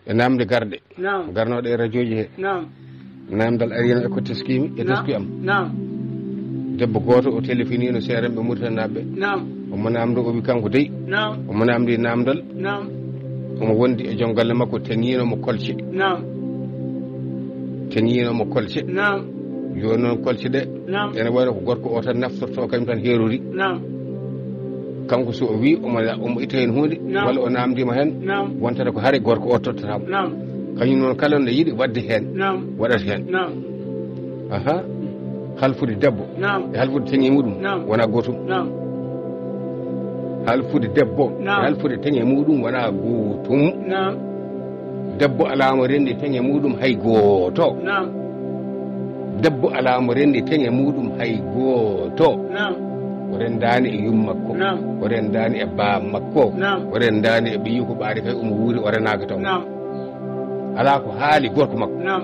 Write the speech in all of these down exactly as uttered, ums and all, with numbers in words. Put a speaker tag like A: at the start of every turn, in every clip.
A: e namde garde
B: نعم
A: garnoɗe e radio ji he
B: نعم
A: namdal arino e ko teskimi e teski am
B: نعم
A: debbo goto o téléphonino seeranɓe murtanaɓe
B: نعم
A: omo namdo o wi kanko dey
B: نعم
A: omo namdi namdal
B: نعم
A: omo wondi e joom galle makko teŋinomo kolce
B: نعم
A: teŋinomo kolce
B: نعم
A: joni noon kolce ɗe
B: نعم
A: ene wayno ko gorko o tan naftorto kañum tan heerori
B: نعم
A: kanko so o wi omo omo itta hen hunde
B: Naam.
A: walla o namdima hen
B: نعم
A: wontata ko haare gorko o tottatamo
B: نعم
A: kañum noon kala no yiiɗi wadde hen
B: نعم
A: waɗata hen
B: نعم
A: aha halfude debbo
B: نعم
A: e halfude teŋe muɗum
B: Naam.
A: wona gotum
B: نعم
A: halfude debbo
B: Naam.
A: e halfude teŋe muɗum wona gotum
B: نعم
A: debbo alamo rendi teŋe muɗum hay gooto
B: نعم
A: debbo alamo rendi teŋe muɗum hay gooto
B: نعم
A: o rendani e yum makko
B: Naam.
A: o rendani e baam makko
B: Naam.
A: o rendani e ɓiyi ko ɓaari kay omo wuuri o renaka taw
B: نعم
A: ala ko haali gorko makko
B: نعم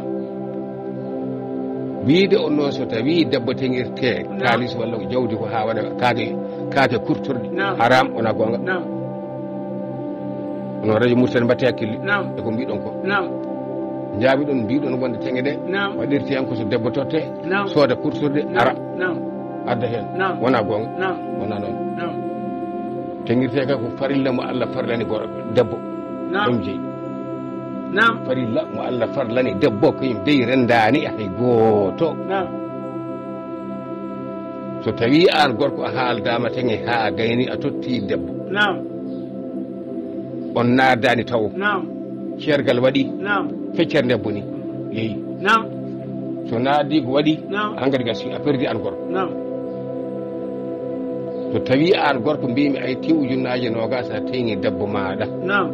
A: wiide on noon so tawi debbo teŋirte kalis walla ko jawdi ko ha waɗa kaake kaake kurtorɗe
B: Naam.
A: haram wona gonga
B: نعم
A: onon radio murtani mbatte hakkille
B: نعم
A: eko mbiɗon ko
B: نعم
A: jaabi ɗon mbiɗon wonde teŋe ɗe
B: نعم
A: waɗirte hen ko so debbo totte
B: نعم
A: sooda kurtorɗe ara
B: نعم
A: adda hen
B: نعم
A: wona gonga
B: نعم
A: wona noon
B: نعم
A: teŋirte kay ko farilla mo Allah farlani gorko debbo
B: نعم
A: ɗum jeeyi
B: نعم
A: farilla mo Allah farlani debbo kañum dey rendani e hay gooto
B: نعم
A: so tawi an gorko a haaldama teŋe ha a gayni a totti debbo
B: نعم
A: on naadani taw
B: نعم
A: ceergal waɗi
B: نعم
A: feccere debbo ni yeeyi
B: نعم
A: so naadi ko waɗi
B: نعم
A: engrais gasi a perdi an gorko
B: نعم
A: so tawi an gorko mbimi ay tew ujunnaje nogas a teŋi debbo maɗa
B: نعم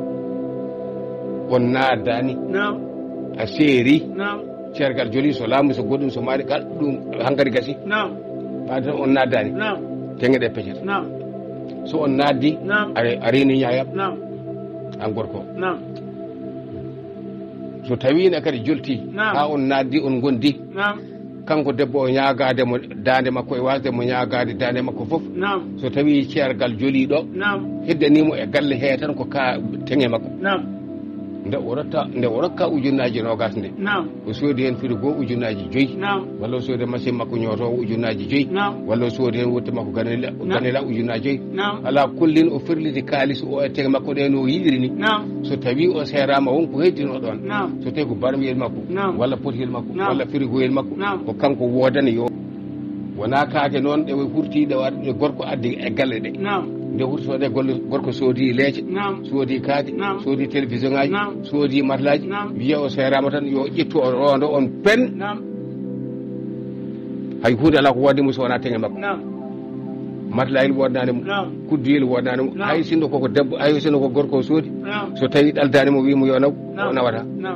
A: on naadani
B: نعم
A: a seeri
B: نعم
A: ceergal joli so laamu so goɗɗum so maɗi kal ɗum engrais gasi
B: نعم
A: ɓade tan on naadani
B: نعم
A: teŋe ɗe peccata
B: نعم
A: so on naaddi
B: نعم
A: a reni ñayam
B: نعم
A: an gorko o
B: نعم
A: so tawino kadi jolti
B: Naam.
A: ha on naaddi on gondi
B: نعم
A: kanko debbo o ñagade mo dande makko e wasde mo ñagade dande makko foof
B: نعم
A: so tawi ceergal joliɗo
B: نعم
A: heddanimo e galle he tan ko ka teŋe makko
B: نعم
A: nde o rotta nde o rokka ujunnaji nogas nde
B: نعم
A: o soodi hen frigo ujunnaji joyyi
B: نعم
A: walla o soodi hen machine makko ñotowo ujunnaji joyyi
B: نعم
A: walla o soodi hen wotte makko ganela ganela ujunnaji joyyi
B: نعم
A: ala kullin o firliti kalis o e teŋe makko ɗe no yiɗiri ni
B: نعم
A: so tawi o serama wonko heddino ɗon
B: نعم
A: so tawi ko barmiyel makko
B: Naam.
A: walla potiyel makko
B: Naam.
A: walla frigoyel makko
B: Naam.
A: ko kanko wodani yo wona kaake noon ɗe hurtiɗe waɗe gorko addi e galle ɗe
B: نعم
A: nde hurtoɗe golle gorko soodi leece
B: نعم
A: soodi kaake
B: Naam.
A: soodi télévision ngaji
B: Naam.
A: soodi matelaji
B: Naam.
A: wiya o serama tan yo ƴettu o rondo on pen
B: نعم
A: hay hunde ala ko wodimo so wona teŋe makko
B: نعم
A: matelayel wodnanimo
B: نعم
A: kudduyel wodnanimo
B: Naam.
A: hay sinno koko debbo hay sinno ko gorko o soodi
B: نعم
A: so tawi ɗaldanimo wimo yo naw o
B: نعم
A: nawata
B: نعم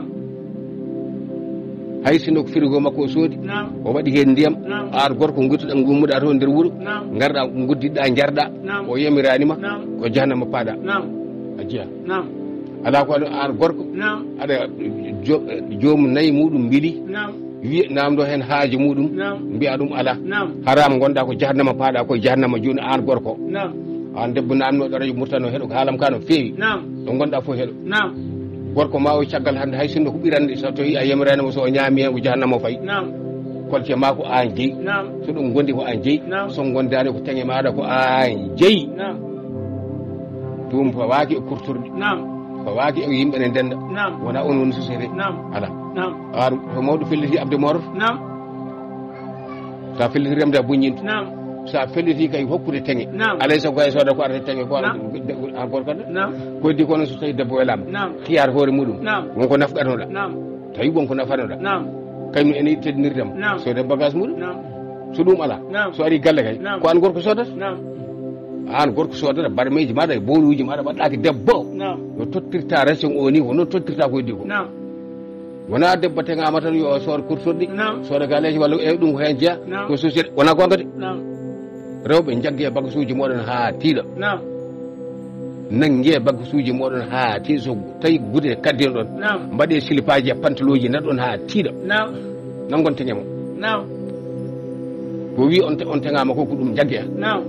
A: hay sinno ko frigo makko o soodi
B: نعم
A: o waɗi hen ndiyam
B: Naam.
A: an gorko gudduɗa gummuɗa to nder wuuro
B: نعم
A: garɗa guddiɗɗa jarɗa
B: Naam.
A: o yamiranima
B: نعم
A: ko jahannama paaɗa
B: نعم
A: a jeeya
B: نعم
A: ala ko aɗa an gorko
B: نعم
A: aɗa jo- jomum nayyi muɗum mbili
B: نعم
A: wiya namdo hen haaji muɗum
B: نعم
A: mbiya ɗum ala
B: نعم
A: haram gonɗa ko jahannama paaɗa koye jahannama joni an gorko
B: نعم
A: an debbo namnoɗo radio murtano heɗo ko haalam ka no feewi
B: نعم
A: ɗo gonɗa fof heɗo
B: نعم
A: gorko ma o caggal hande hay sinno huɓirande so tawi a yamiranimo so o ñaami hen ko jahannama o fayi
B: نعم
A: kolce ma ko an jeeyi
B: نعم
A: so ɗum gondi ko an jeeyi
B: Naam.
A: so gondani ko teŋe maɗa ko an jeeyi
B: نعم
A: ɗum fawaki e kurtorɗe
B: نعم
A: fawaki e yimɓe ne ndenda
B: نعم
A: wona on woni société
B: نعم
A: ala
B: نعم
A: an ko mawɗo felliti abde mor
B: نعم
A: sa felliti remde a buññinto
B: نعم
A: sa felliti kay hokkude teŋe
B: نعم
A: alay sago kay sooda ko arata teŋe ko
B: Naam.
A: an gorko ɗe
B: نعم
A: koddi kono so tawi debbo welama
B: نعم
A: hiyar hoore muɗum
B: نعم
A: wonko nafɗanoɗa
B: نعم
A: tawi wonko nafanoɗa
B: نعم
A: kañum ene teddinirdema
B: Naam.
A: soode bagage muɗum
B: نعم
A: so ɗum ala
B: Naam.
A: so ari galle kay
B: Naam.
A: ko an gorko sodata
B: نعم
A: an gorko sodata barmeji maɗa e boluji maɗa waɗɗaki debbo
B: نعم
A: no tottirta ration o ni hono tottirta ko heddi ko
B: نعم
A: wona debbo teŋama tan yo soor kurtorɗi
B: Naam.
A: sooda galeji walla ewi ɗum ko hen jeeya
B: Naam.
A: ko société wona gonga de
B: نعم
A: rewɓe jaggue e bagage uji moɗon ha tiiɗa
B: نعم
A: nanggue e bagage uji moɗon ha tiiɗa so tawi gude kaddino ɗon
B: نعم
A: mbaɗe silipaji e pantalon naɗɗon ha tiiɗa
B: نعم
A: nangon teŋemo
B: نعم
A: ko wi on te- on teŋama ko ko ɗum jaggue
B: نعم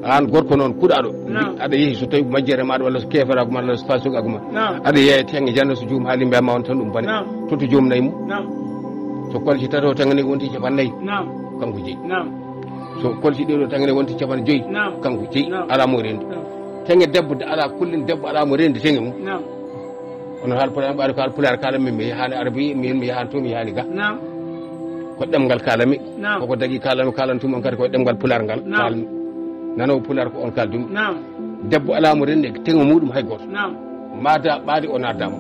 A: an gorko noon kuɗaɗo aɗa yeehi so tawi majjere maɗa walla so keferago ma walla so fasugako ma aɗa yeeya tengge janno so joomum haali mbiyama on tan ɗum bane toto joomum nayyi mum so kolci tato tangane wonti capannayyi kanko jeeyi so kolci ɗeɗo tangane wonti capanɗe joyyi kanko jeeyi ala mo rendi tengge debbo ala kullin debbo ala mo rendi tengge mum ono haal pulaar ɓaade ko haal pulaar kala min mi yahani arabi min mi yahani to mi yahani ga ko ɗemgal kalami koko dagui kalami kalantum on kadi koye ɗemgal pulaar ngal kalmi nanowo pulaar ko on kaldumi debbo ala mo rendi tengge muɗum hay goto mada ɓaade o naddama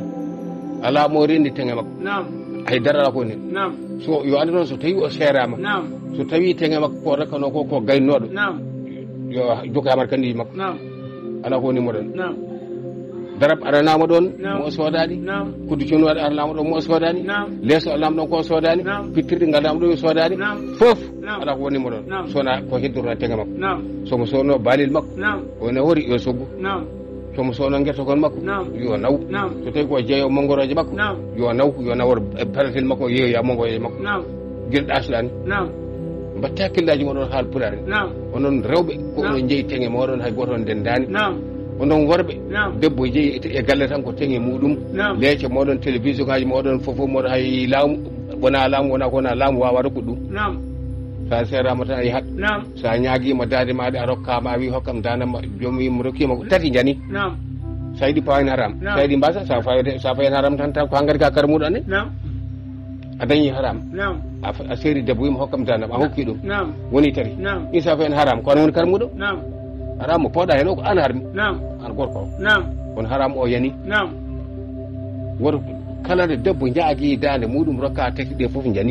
A: ala mo rendi tengge makko hay darala ko nen so yo andi noon so tawi o serama so tawi tengge makko ko rakkano ko ko gaynoɗo yo jokamata kandi makko ala ko ni moɗon darab aranama ɗon mo sodani kuddu conuwaɗe aranama ɗon mo sodani leeso alama ɗon ko sodani pittirɗi galdama ɗo sodani foof ala ko woni mo ɗon sona ko heddorta tengge makko somo sowno balil makko wona wori yo soggu somo sowno guerta kon makko yo naw so tawi ko jeeyo mongoroje makko yo naw yo nawor paratel makko yeeyoya mongoroje makko guila ɗasɗani mbatta hakkillaji moɗon haal pulare onon rewɓe ko onon jeeyi tengge moɗon hay goto on ndendani onon worɓe debbo jeeyi e galle tan ko tengge muɗum leece moɗon télévision ngaji moɗon foof moɗon hay laamu wona laamu wona ko wona laamu wawa rokkude ɗum sa serama tan a yahat sa ñaguima dade maɗa a rokkama a wi hokkam danama joomum wimo rokkima ko tati jani sa yiiɗi pawani haram sa yiiɗi mbasa sa fawde sa fayen haram tan taw ko hankkadi ka kara muɗo ane a dañi haram a seeri debbo wimo hokkam danam a hokki ɗum woni tati ɗin sa fayen haram ko an woni kara muɗo haram mo poɗa hen o ko an harmi an gorko o kono haram o yani woto kala nde debbo jaagui dande muɗum rokka tati ɗe foof jani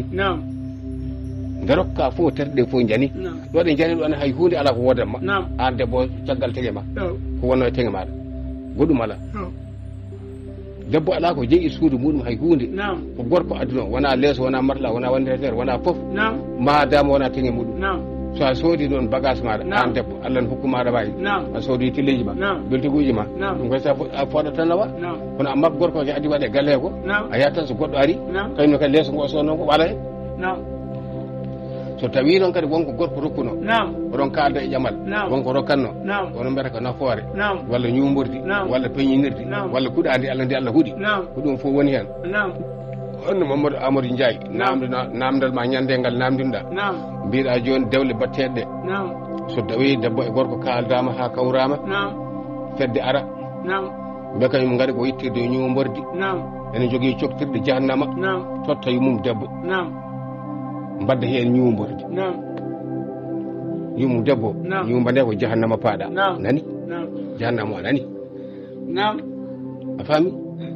A: nde rokka fof tati ɗe foof jani ɗo ɗe jani ɗo ane hay hunde ala ko wodanma an debbo caggal tege ma ko wonno e tenge maɗa goɗɗum ala debbo ala ko jeeyi suudu muɗum hay hunde ko gorko aduna wona leeso wona matelas wona wandiratere wona foof madama wona tenge muɗum so a soodi ɗon bagage maɗa an debbo allah ne hokku maɗa wawi a soodi tilleji ma beltiguji ma ɗum koy sa a fooɗat tan nawa kono amma gorko ke addi waɗe galle ko a yahat tan so goɗɗo ari kañumne kadi leeso ngo so noon ko waɗa hen so tawi noon kadi wonko gorko rokkuno oɗon kalda e ƴamal wonko rokkatno onon mbiyata ko nafoore walla ñumbordi walla peñinirdi walla kuɗadi allah ndi allah huuɗi ko ɗum fof woni hen honno Mamadou Amadou Ndiaye namde namdal ma ñande ngal namdinɗa mbiɗa joni dewle batteɗe so tawi debbo e gorko kaldama ha kawrama fedde ara mbe kañum gaɗi ko yittirde ñumbordi ene jogui coktirɗe jahannama totta yumum debbo mbadda hen ñumbordi yumum debbo ñumba nde ko jahannama paaɗa nani jahannama o nani a faami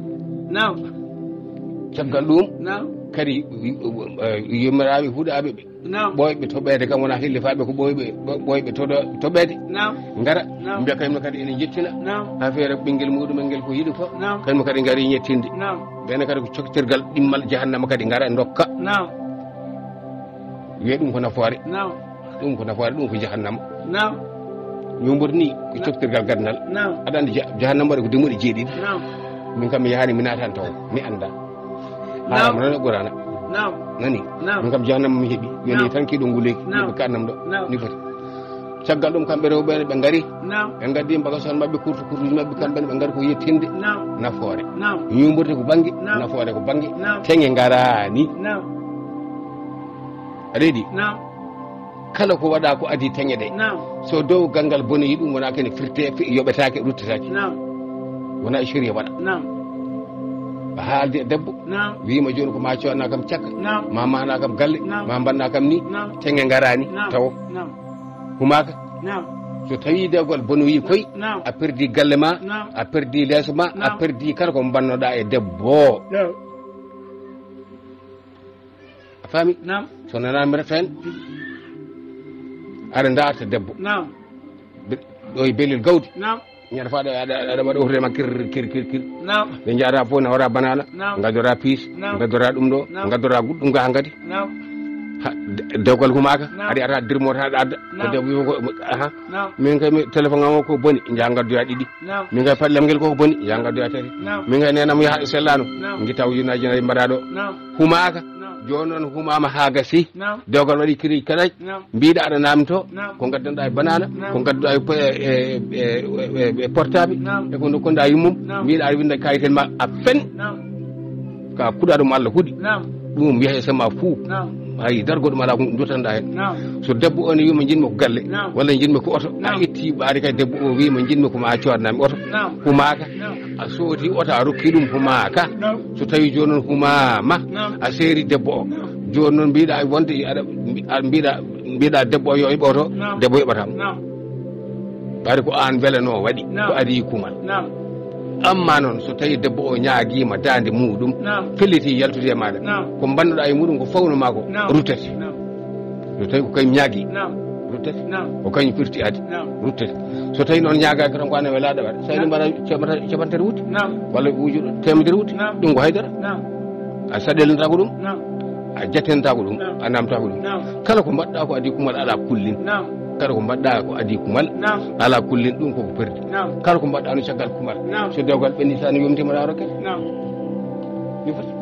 A: caggal ɗum kadi yimmiraɓe huuɗaɓe ɓe ɓoyɓe toɓede kam wona hillifaɓe ko ɓoyɓe ɓoyɓe toɓede gara mbiya kañumne kadi ene jettina ha feere ɓinguel muɗumen ngel ko yiɗi fof kañumne kadi gaari ñettinde ɓene kadi ko coktirgal ɗimmal jahannama kadi gara dokka wiye ɗum ko nafoore ɗum ko nafoore ɗum ko jahannama ñumbor ni ko coktirgal gadnal aɗa andi jahannama waɗe ko demuɗe jeeɗiɗi min kam mi yahani mi natani taw mi anda haram noon e ɓurana nani min kam jahannama mi heeɓi yoni tan kiɗo nguleyki ɗiɓe kannam ɗo ni foti caggal ɗum kamɓe rewɓene ɓe gaari ɓe gaddi mbagason mabɓe kurtu kurtuji mabɓe kamɓene ɓe gaari ko yettinde nafoore ñumborde ko banggue nafoore ko banggue tengge garani aɗa yiiɗi kala ko waɗa ko adi tengge ɗe so dow ganngal bonoyi ɗum wona kene firte yoɓetake ruttatake wona e série waɗa a haalde e debbo wima joni ko ma codanna kam cakka ma mana kam galle ma mbanna kam ni tengge garani taw humaka so tawi dewgal bonoyi koy a perdi galle ma a perdi leeso ma a perdi kala ko mbannoɗa e debbo a faami so nanami reta hen aɗa darta debbo ɗo e belel gawdi ñande fa aɗa waɗa hurdema kir kir kir kir ɓe jaada fof nawora banana gaddora piis gaddora ɗum ɗo gaddora goɗɗum ga kadi dewgal humaka aɗa ata dirmo tan aɗa adda ko debbo wima ko aha min kay téléphone am o ko boni ja gaddoya ɗiɗi min kay pallem ngel koko boni ja gaddoya tati min kay nenamo yaha sellano guitta ujunaji nayyi mbaɗa ɗo humaka jonon humama hagasi dogal wadi kiri kala biida ada namto ko gaddanda e banana ko gadduda e portable e ko ndokonda yumum biida ada winda kayiten ma a fen ka kudado malla hudi dum biya sama fu ay dargo dum ala ko jotanda hen so debbo on yuma jinmi ko galle walla jinmi ko oto a itti baari kay debbo o wi mo jinmi ko ma coodnami oto humaka a sooti oto a rokki dum humaka so tawi jonon humama a seeri debbo o jonon mbiɗa wonde aɗa mbiɗa mbiɗa debbo o yo iɓoto debbo yoɓatama ɓaari ko an welano waɗi ko adi kumal amma noon so tawi debbo o ñaaguima dande muɗum felliti yaltude e maɗa ko bannoɗa e muɗum ko fawno ma ko ruttete so tawi ko kañum ñaagui ruttete ko kañum firti adi ruttete so tawi noon ñaagaki tan ko an e welaɗo waɗa sa yiɗi mbaɗa capantere wutte walla ujuɗo temedere wutte ɗum ko haydara a saɗelnata ko ɗum a jattenta ko ɗum a namta ko ɗum kala ko mbaɗɗa ko adi kumal ala kullin kala ko mbaɗɗa ko adi kumal ala kullin ɗum koko perdi kala ko mbaɗɗa no caggal kumal so dewgal ɓenni sa no yomtima ɗa rokkete ni foti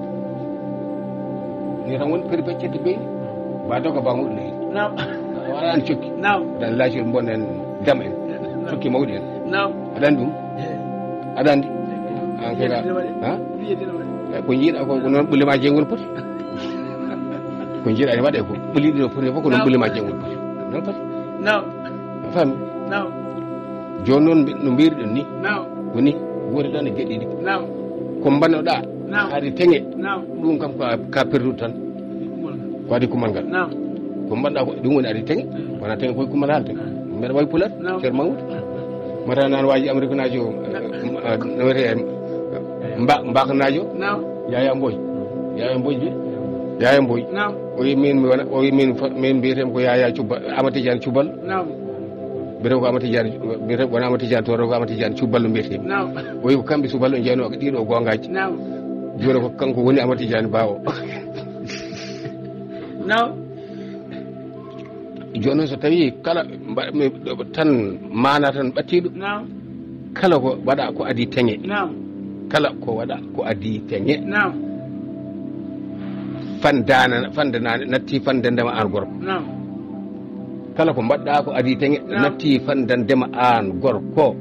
A: ni tan woni peri peccette beyni ba doga ba muɗum leydi wala an cokki aɗan laacir bonnen dam en cokki mawɗi en aɗan ɗum aɗa andi an kega ko jiiɗa ko noon ɓullema jeygol poti ko jiiɗa ne waɗe ko ɓulliɗi no poti fof ko noon ɓullema jeygol poti noon poti a faami joni noon no mbiriɗen ni woni woodi ɗan e geɗɗiɗi ko mbannoɗa haade teŋe ɗum kam ka perdude tan ko adi kumal ngal ko mbanɗa ko ɗum woni adi teŋe wona teŋe koye kumal haalde mbeɗa wawi pulat ceer mawude mata nan waji amérique naji o no wiyete mbakanajo yaya mboy yaya mboy bi yaya mboy o wi min mi wona o wi min min mbiyetemi ko yaya cubba amati diane cubbal mbiyete ko amati diane mbiyete wona amati diane to ko amati diane cubbal mbiyetemi o wi ko kamɓe cuballo jeeyno ɗiɗo gongaji joni ko kanko woni amati diane bawo joni noon so tawi kala tan mana tan ɓattiɗo kala ko waɗa ko adi teŋe kala ko waɗa ko adi teŋe fandana fandanade natti fandandema an gorko kala ko mbaɗɗa ko adi teŋe natti fandandema an gorko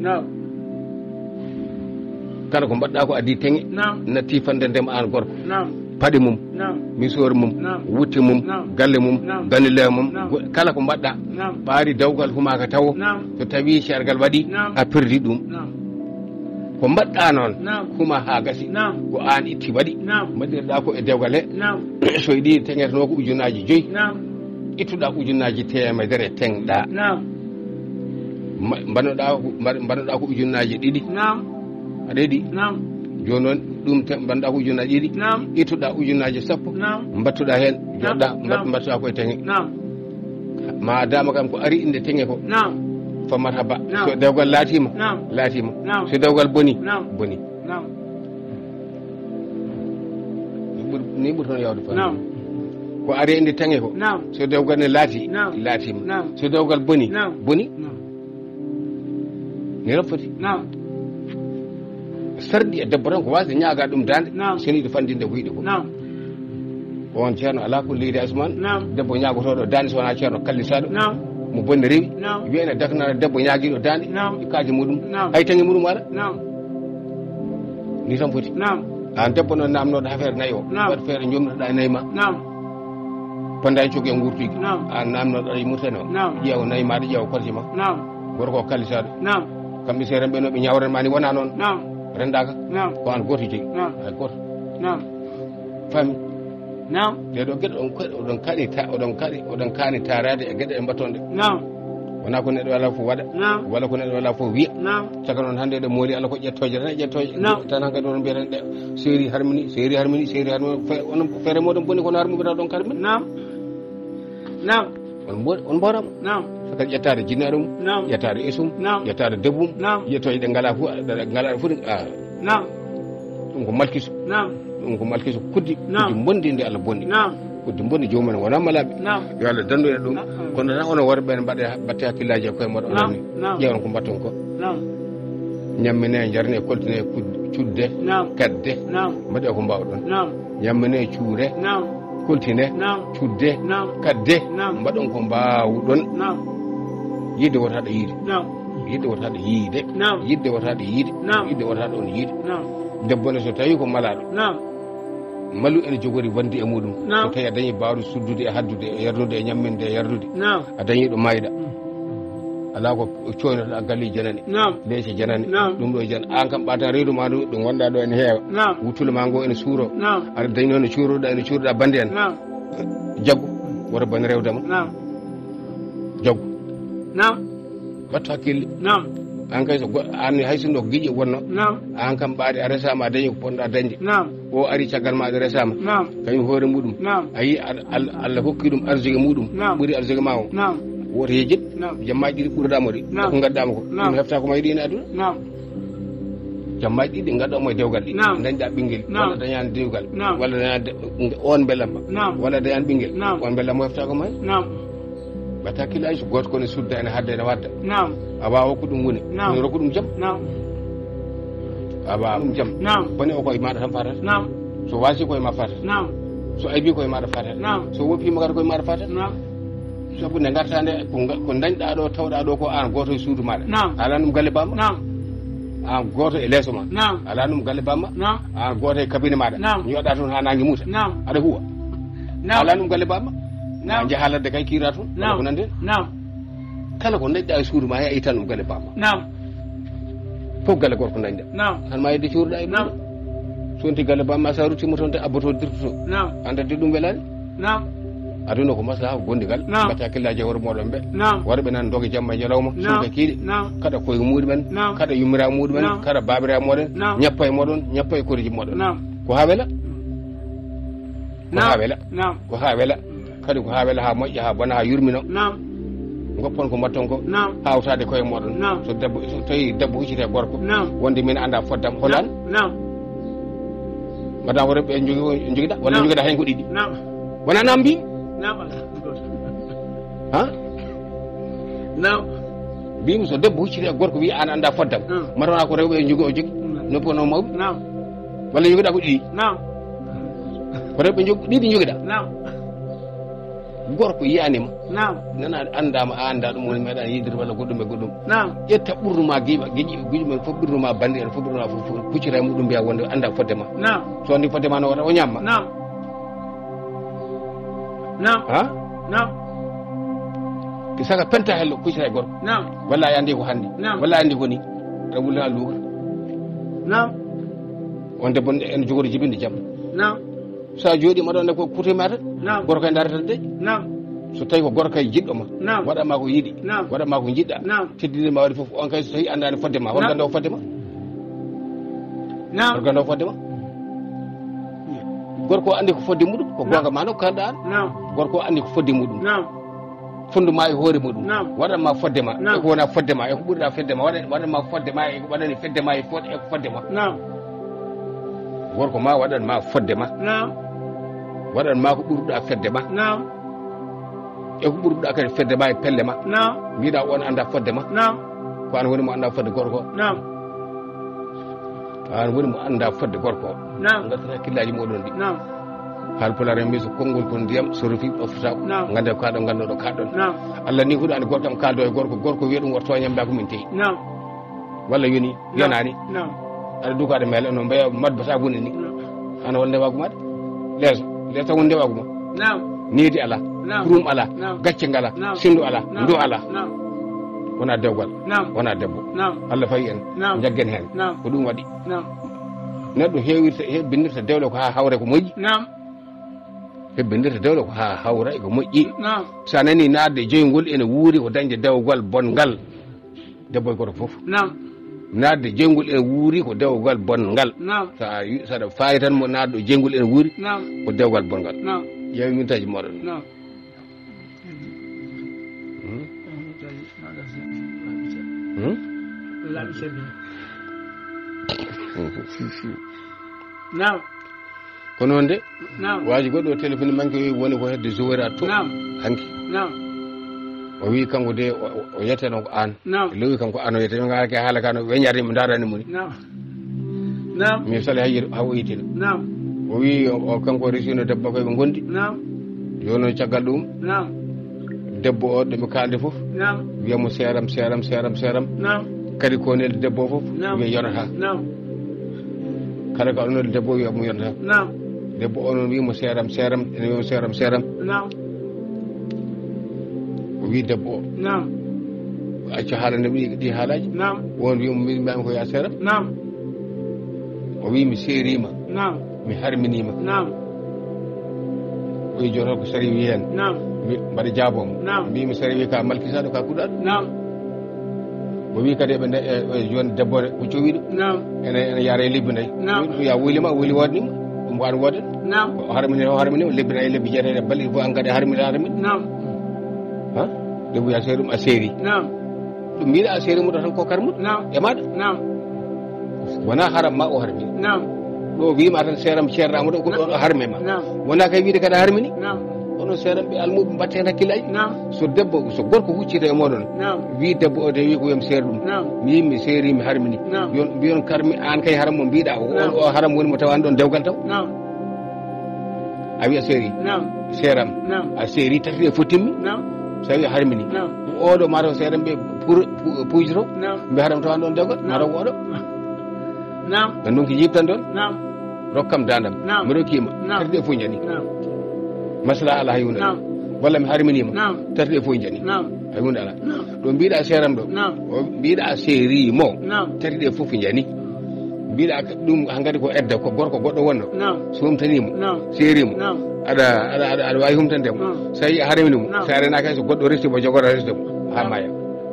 A: kala ko mbaɗɗa ko adi teŋe natti fandandema an gorko paɗe mum misore mum wutte mum galle mum ganile mum kala ko mbaɗɗa ɓaari dawgal humaka taw so tawi sergal waɗi a perdi ɗum ko mbaɗɗa noon huma ha gasi ko an itti waɗi mbaɗirɗa ko e dewgal he so yiɗi teŋetano ko ujunnaji joyyi ittuɗa ujunnaji temedere teŋɗa mbannoɗa mbannoɗa ko ujunnaji ɗiɗi aɗa yiɗi joni noon ɗum mbannoɗa ko ujunnaji ɗiɗi ittuɗa ujunnaji sappo mbattuɗa hen joɗɗa mbattuɗa koye teŋe ma dama kam ko ari inde teŋe ko famata ba so dewgal laatima laatima so dewgal boni boni ni ɓuri toon yawde fa ko ari inde teŋe ko so dewgal ne laati laatima so dewgal boni boni ni raffoti sarɗi e debbo tan ko wasde ñaaga ɗum dande seni ɗo fandinde ko yiɗi ko on ceerno ala ko leydi asman debbo ñaagotoɗo dande sowona ceerno kallisaɗo mo bonde rewi wiyene daknana debbo ñaaguiɗo dande e kaaji muɗum hay taŋe muɗum waɗa ni tan foti an debbo noon namnoɗo affaire nayyi o waɗa feere jomnotoɗa e nayyi ma ponda en cogui e gurtigi an namnoɗo aɗa yimurtene o ƴeewa nayyi maɗa ƴeewa korje ma goto ko kallisaɗo kamɓe seeren ɓe no ɓe ñawranma ni wona noon rendaka ko an goto jogui hay goto fami ɗeɗo gueɗe oɗon kaɗi oɗon kaɗi oɗon kaani tarade e gueɗe ɗe mbattonɗe wona ko neɗɗo ala fof waɗa walla ko neɗɗo ala fof wiya caka noon hannde ɗe mooli ala ko ƴettoje tan e ƴettoje tan hankkadi oɗon mbiyatan ɗe séri harmini séri harmini séri harmini onon feere moɗon boni kono harmumita ɗon harmini on mborama kadi ƴettade jinnaɗo mum ƴettade isum ƴettade debum ƴettoje ɗe ngala fof ɗe ngala fof ɗum ko malkisu ɗum ko malkisu kuddi kuddi bondi nde Allah bondi kuddi bondi jomumen wona malaɓe yo Allah dandu e ɗum kono tan onon worɓe ɓe mbaɗe batte hakkillaji e koye moɗon onon ni ƴewon ko mbatton ko ñammine jarne koltine cudde kadde mbaɗe ko mbawɗon ñammine cuure koltine cudde kadde mbaɗon ko mbawɗon yidde wotaɗo yiide yidde wotaɗo yiide yidde wotaɗo yiide yidde wotaɗo on yiide debbo ne so tawi ko malaɗo malu ene jogori wandi e muɗum so tawi a dañi mbawde suddude e haddude e yardude e ñamminde e yardude a dañi ɗo mayɗa ala ko coynotoɗa galli janani leyce janani ɗum ɗo jan an kam ɓata reedu ma ɗum ɗo gonɗa ɗo ene heewa wuttule ma ngo ene suuro aɗa dañi noon no cuuroɗa ene cuuroɗa bande en jaggu woto bane rewdema jaggu wattu hakkille an kay so an hay sinno ko guiƴe wonno an kam ɓaade a resama a dañi ko ponɗa dañde o ari caggal ma aɗa resama kañum hoore muɗum a yi Allah hokki ɗum arsugue muɗum ɓuuri arsugue ma o woto yejit jammaji ɗiɗi ɓurɗamo ɗi ko gaddama ko ɗum hefta ko may ɗi ene aduna jammaji ɗiɗi gadɗamo e dewgal ɗi dañɗa ɓinguel walla dañani dewgal walla dañani on bellamma walla dañani ɓinguel on bellamma hefta ko may batta hakkillaji so goto kone sudda ene hadda ene wadda a wawa hokku ɗum woni ene rokku ɗum jaam a wawa ɗum jaam bone o koye maɗa tan fatata so wasi koye ma fatata so aybi koye maɗa fatata so woppima kadi koye maɗa fatata sabu nde garta nde ko dañɗa ɗo tawɗa ɗo ko an goto e suudu maɗa ala ɗum galle bamma an goto e leeso ma ala ɗum galle bamma an goto e kabine maɗa ñoɗa toon ha nangue muuta aɗa huwa ala ɗum galle bamma a jahaladde kay kira toon wala ko nande kala ko dañɗa e suudu ma he ayi tan ɗum galle bamma fof galle gorko dañɗa tan ma yedde cuuruɗa e ɗum sonti galle bamma sa ruttima toon te abboto dirtoto andade ɗum welani aduna ko maslaha ko gondigal batta hakkillaji e hoore moɗon ɓe worɓe nan doga jamma e ñalawma suuka kiiɗe kada koye muɗumen kada yummira muɗumen kada babira moɗon ñappa e moɗon ñappa e koriji moɗon ko ha wela ko ha wela ko ha wela kadi ko ha wela ha moƴƴa ha bona ha yurmino goppon ko mbatton ko hawtade koye moɗon so debbo so tawi debbo huccite gorko wonde min anda foddam holan mbaɗa worɓe jogui joguiɗa walla joguiɗa hen ko ɗiɗi wona nam mbi ha mbimi so debbo hucciti e gorko wi an anda foddam matona ko rewɓe e jogui o jogui noppi ono mawɓe walla joguiɗa ko ɗiɗi ko rewɓe jogui ɗiɗi joguiɗa gorko yiyanima nana andama a anda ɗum woni meeɗa yiidir walla goɗɗum e goɗɗum ƴetta ɓurduma guiɓa gueƴi gueƴi men fof ɓurduma bande en fof ɓurduma fof huccita e muɗum mbiya wonde anda foddema so andi foddema no waɗa o ñamma ha ki saka penta hello kuccita e gorko walla a andi ko hande walla a andi ko ni rawulna luuka on debbo en jogori jibinde jaam sa jooɗima ɗon ne ko kutema tan gorko e darata de so tawi ko gorko e jiɗɗoma waɗatma ko yiiɗi waɗatma ko jiɗɗa teddinima waɗi foof on kay so tawi andani fodde ma holgande o fodde ma holgande o fodde ma gorko andi ko fodde muɗum ko gonga ma no ko kalɗa an gorko andi ko fodde muɗum fonduma e hoore muɗum waɗatma fodde ma eko wona fodde ma eko ɓurɗa fedde ma waɗatma fodde ma eko waɗani fedde ma e eko fodde ma gorko ma waɗanma fodde ma waɗanma ko ɓurɗa fedde ma eko ɓurɗa kadi fedde ma e pelle ma mbiɗa on anda fodde ma ko an woni mo anda fodde gorko an woni mo anda fodde gorko o gaddata hakkillaji moɗon ɗi haal pulare mbi so konngol kon ndiyam so rufi ɓoftata gande ko kaɗo ganduɗo kaɗɗon Allah ni huɗo andi gorko kam kaldo e gorko gorko wiya ɗum wato ñamda ko min teyi walla yoni yonani aɗa dukaɗe meele no mbiya madba sabune ni ana wonde wagumaɗe leeso leeso wonde waguma needi ala kurum ala gacce ngala sindu ala ndo ala wona dewgal wona debbo Allah fayi en jaggen hen ko ɗum waɗi neɗɗo heewirta hebbinirta dewle ko ha hawre ko moƴƴi hebbinirta dewle ko ha hawra ko moƴƴi sa nani nadde joyngol ene wuuri ko dañde dewgal bongal debbo e goto foof nadde jeyngol ene wuuri ko dewgal bongal sa saɗa fayi tan mo nadɗo jeyngol ene wuuri ko dewgal bongal ƴeewi mintaji moɗon ko noon de waji goɗɗo o téléphone manque woni ko hedde jowera to hanki o wi kanko de o yetteno ko an lowi kanko an o yette mi garake haala ka no weñade mi darani moni mi sali hay haw yitina o wi o kanko resino debbo koye ɓe gondi joni noon caggal ɗum debbo o ɗo ɓe kalde fof wiyamo seeram seeram seeram seeram kadi ko nelde debbo o fof wiya yonata kala ko alnode debbo o wiya mo yonata debbo o noon wimo seeram seeram ene wiyamo seeram seeram o wi debbo o acca haalande ɗi ɗi haalaji won wimo mbimi ko ya seeram o wi mi seerima mi harminima o wi joni ko sari wi hen mbaɗa jaabomo mbimi sari wi ka malkisaɗo ka kuɗaɗo o wi kadi eɓe joni debbo ko cowi ɗum ene ene yaara e lebbi nayyi ɗum ya wuylima wuuli wodnima ɗum waɗa woden o harmini o harminima lebbi nayyi lebbi jeetati balɗe fof an kadi harmini harmini ha debbo ya seeri ɗum a seeri ɗum mbiɗa a seeri muɗo tan ko karmuɗo e maɗa wona haram ma o harmini ɗo wima tan seeram ceerɗamo ɗo ko ɗo harme ma wona kay wiide kadi a harmini onon seeram ɓe almuɓe mbatte hen hakkillaji so debbo so gorko huccita e moɗon wi debbo o de wi ko wiyam seeri ɗum mi yimmi seeri mi harmini yon mbiyon karmi an kay haram mo mbiɗa o o haram woni mo tawani ɗon dewgal taw a wiya seeri seeram a seeri tati e fottimmi so wi a harmini oɗo mataw seeram ɓe pujito mbi haram tawani ɗon dewgal mataw oɗo ɗan ɗum ko yibtan ɗon rokkam dandam mi rokkima tati ɗe fof jani masla ala hay hunde walla mi harminima tati ɗe fof jani hay hunde ala ɗo mbiɗa seeram ɗo o mbiɗa seerimo tati ɗe fof jani mbiɗa ɗum hankkadi ko edda ko gorko goɗɗo wonno so humtanimo seerimo aɗa aɗa aɗa wawi humtandemo so yi a harminimo sa renaka hay so goɗɗo resimo jogora resdemo ha maya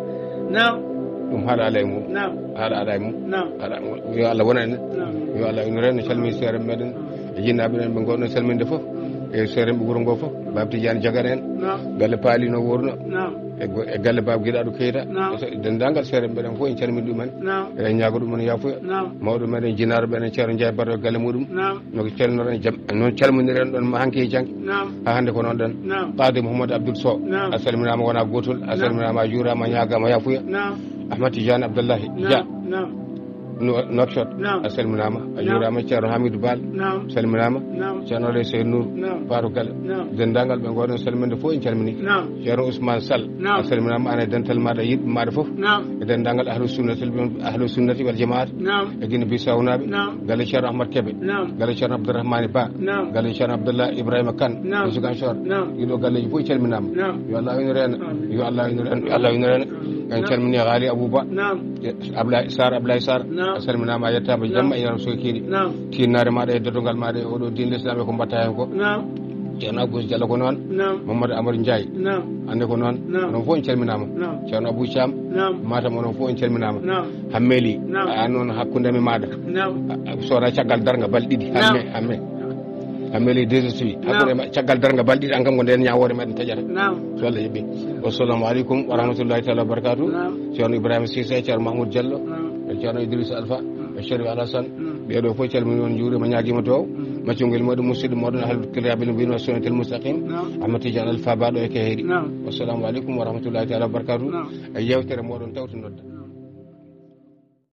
A: ɗum haala ala e mum haala ala e mum haala yo Allah wona en yo Allah inore no calmini seeram meɗen e jinnaɓe ɗen ɓe gonno salminde foof e seeram ɓe wuuro ngo foof Baba Tidiane Diagara en galle paali no wurno e galle Baba Guiɗaɗo Keita dendagal seeram ɓeɗen fof en calmini ɗumen eɗen ñaago ɗumen yafuya mawɗo meɗen jinnaɗo ɓeɗen ceerno Ndiaye Barro e galle muɗum no calminoɗen jaam noon calminiren ɗon ma hanki e jangki ha hande ko noon ɗon Qadi Mouhamadou Abdoul Sow a salminama wona gotol a salminama a juurama a ñagama yafuya Ahmad Tidiane Abdoullahi Dia Nouakchott a salminama a juurama ceerno Hamidou Bal salminama ceerno Lay Seydou Nour Fatou Galle dendagal ɓe goɗon salminde fof en calmini ceerno Ousmane Sall a salminama ana e dental maɗa yiɗɓe maɗa fof e dendagal ahlu sunnati ahlu sunnati wal jamaat e Guinée Bissau naɓe galle ceerno Ahmad Kébé galle ceerno Abdourahmane Ba galle ceerno Abdoulah Ibrahima Kane e Ziguinchor ɗiɗo galleji fof calminama yo Allah inorena yo Allah inorena yo Allah inorena en calmini Ghali Abouba Ablaye Sar Ablaye Sar a salminama a yettama jamma e yaram sokiɗi tinnare maɗa e doddogal maɗa e oɗo din l'islam e ko mbatta hen ko ceerno Abou Diallo ko noon Mamadou Amadou Ndiaye ande ko noon onon fof en calminama ceerno Abou Thiam Matam onon fof en calminama hammeli a noon hakkudemi maɗa sowona caggal darga balɗe ɗiɗi hamme hamme hammeli deux suivi hakkude caggal darga balɗe ɗiɗi an kam ko nden ñawore meɗen taƴata so Allah heeɓi wassalamu aleykum wa rahmatullahi taala wa barakatuh ceerno Ibrahima Cissé ceerno Mahmoud Diallo e ceerno Idrissa Alpha e Chérif Alassane ɓeɗo fof calmini on juurima ñaguima tow maccungel moɗon musidɗo moɗon halkiraɓe no mbino sunnatel mustaqim Ahmad Tidiane Alpha baɗo e keheɗi wassalamu aleykum wa rahmatullahi taala wa barakatuh e yewtere moɗon tawti nodda